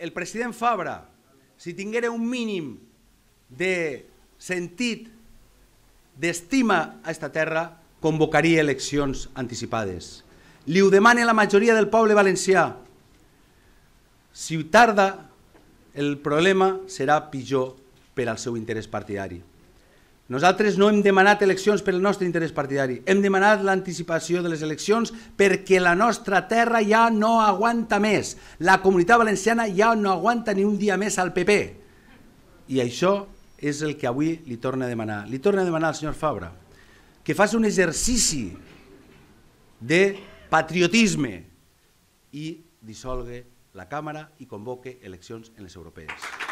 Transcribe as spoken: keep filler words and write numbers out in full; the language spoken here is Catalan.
el president Fabra, si tinguera un mínim de sentit, d'estima a esta terra, convocaria eleccions anticipades. Li ho demana la majoria del poble valencià. Si tarda, el problema serà pitjor per al seu interès partidari. Nosaltres no hem demanat eleccions per al nostre interès partidari, hem demanat l'anticipació de les eleccions perquè la nostra terra ja no aguanta més. La Comunitat Valenciana ja no aguanta ni un dia més al P P. I això és el que avui li torna a demanar. Li torna a demanar al senyor Fabra que faci un exercici de patriotisme i dissolgui la Càmera i convoque eleccions en les europees.